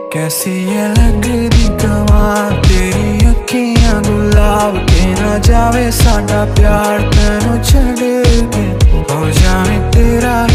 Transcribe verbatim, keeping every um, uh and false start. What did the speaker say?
कैसी ये लगदी कमाल तेरी अखियां गुलाब के ना जावे साडा प्यार तेनू छड़ के हो जावे तेरा